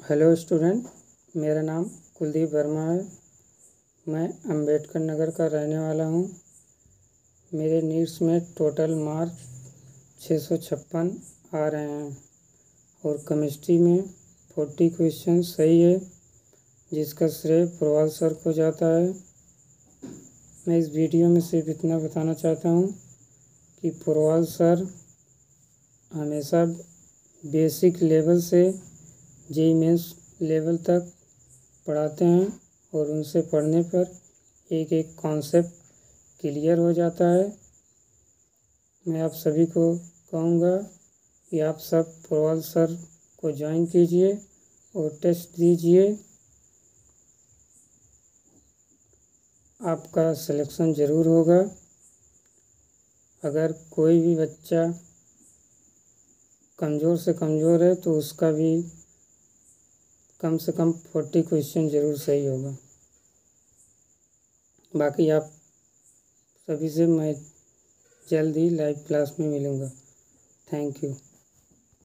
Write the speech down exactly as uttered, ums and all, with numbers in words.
Hello student, मेरा नाम कुलदीप वर्मा है। मैं अंबेडकर नगर का रहने वाला हूँ। मेरे नीट्स में टोटल मार्क्स छः सौ छप्पन आ रहे हैं और केमिस्ट्री में फोर्टी क्वेश्चन सही है, जिसका श्रेय प्रवाल सर को जाता है। मैं इस वीडियो में सिर्फ इतना बताना चाहता हूँ कि प्रवाल सर हमेशा बेसिक लेवल से जेईई मेंस लेवल तक पढ़ाते हैं और उनसे पढ़ने पर एक एक कॉन्सेप्ट क्लियर हो जाता है। मैं आप सभी को कहूँगा कि आप सब प्रवाल सर को ज्वाइन कीजिए और टेस्ट दीजिए। आपका सिलेक्शन ज़रूर होगा। अगर कोई भी बच्चा कमज़ोर से कमज़ोर है तो उसका भी कम से कम फोर्टी क्वेश्चन ज़रूर सही होगा। बाकी आप सभी से मैं जल्द ही लाइव क्लास में मिलूँगा। Thank you.